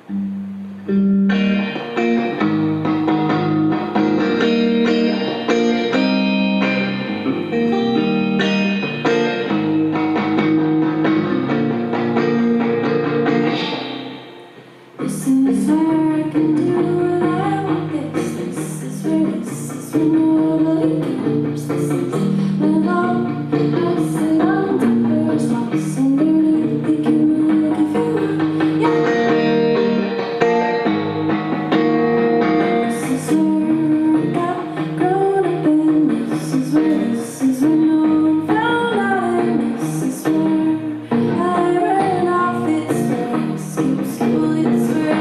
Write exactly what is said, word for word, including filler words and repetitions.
This is where I can do what I want. This, this is where, this is where nobody cares. This is when all I sit on top of your spots underneath the camera like if you want, yeah. This is where I got grown up in. This is where, this is where no one found out. And this is where I ran off. It's where I skipped school. It's where